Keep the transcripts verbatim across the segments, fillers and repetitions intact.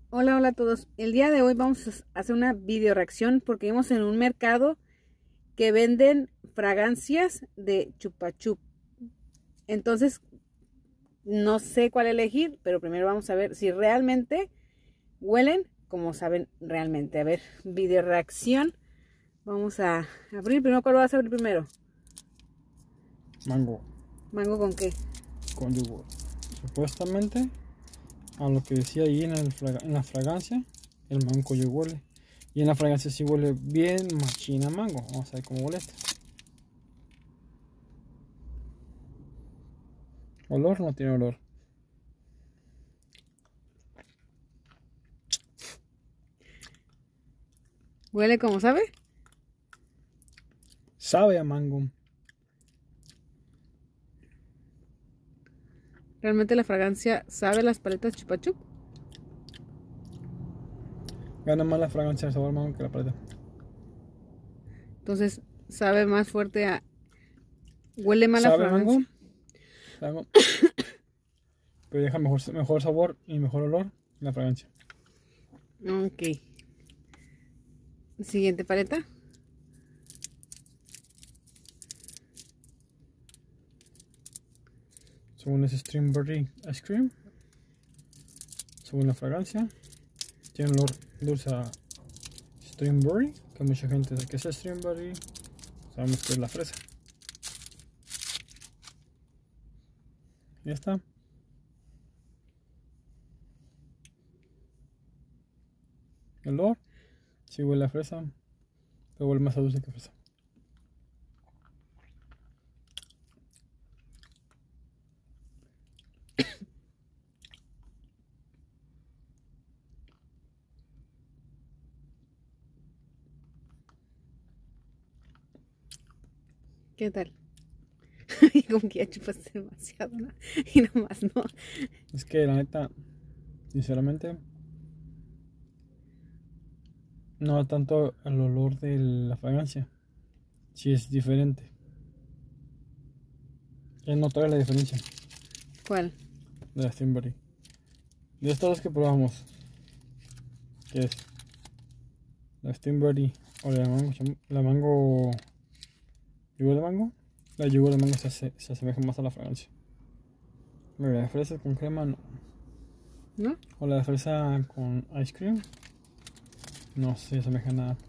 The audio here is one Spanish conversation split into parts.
Hola, hola a todos. El día de hoy vamos a hacer una video reacción porque vimos en un mercado que venden fragancias de Chupa Chup. Entonces, no sé cuál elegir, pero primero vamos a ver si realmente huelen como saben realmente. A ver, video reacción. Vamos a abrir. Primero, ¿cuál vas a abrir primero? Mango. ¿Mango con qué? Con yogur. Supuestamente, a lo que decía ahí en, el fraga, en la fragancia, el mango yo huele. Y en la fragancia sí huele bien machina mango. Vamos a ver cómo huele esto. ¿Olor? No tiene olor. ¿Huele como sabe? Sabe a mango. ¿Realmente la fragancia sabe a las paletas Chupa Chup? Gana más la fragancia de sabor mango que la paleta. Entonces, sabe más fuerte a... ¿Huele más la ¿Sabe fragancia? mango? Sabe- Pero deja mejor, mejor sabor y mejor olor la fragancia. Ok. Siguiente paleta. Según es Strawberry Ice Cream. Según la fragancia, tiene olor dulce a Strawberry, que mucha gente dice que es Strawberry. Sabemos que es la fresa. Ya está. El olor, sí huele a fresa, pero huele más a dulce que fresa. ¿Qué tal? Y como que ya chupaste demasiado, ¿no? Y nomás no. Es que la neta, sinceramente, no tanto el olor de la fragancia, sí es diferente. Ya notaré la diferencia ¿Cuál? de la Strawberry. De estas dos que probamos, que es la Strawberry o la mango, la mango, yogur de mango, la yogur de mango se, hace, se asemeja más a la fragancia. La de fresa con crema no. ¿No? O la de fresa con ice cream, no se asemeja a nada.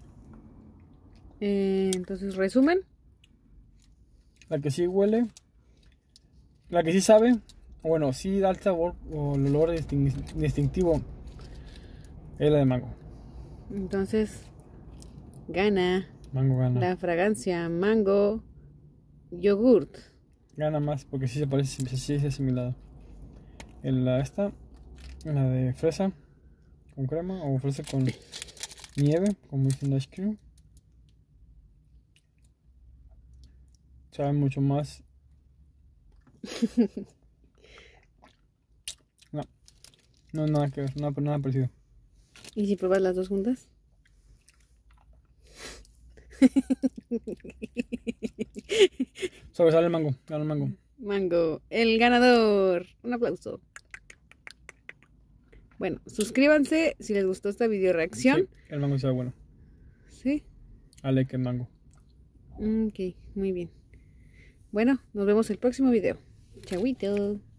Eh, entonces, resumen. La que sí huele, la que sí sabe, bueno, sí da el sabor o el olor distintivo, es la de mango. Entonces, gana Mango gana. la fragancia mango yogurt. Gana más porque sí se parece, sí es asimilado. En la esta, en la de fresa con crema o fresa con nieve, como dicen ice cream, sabe mucho más. No, no nada que ver, nada, nada parecido. ¿Y si pruebas las dos juntas? Sobresale el mango, gana el mango. Mango, el ganador. Un aplauso. Bueno, suscríbanse si les gustó esta video reacción. Sí, el mango sabe bueno. Sí. Ale que el mango. Ok, muy bien. Bueno, nos vemos el próximo video. Chauito.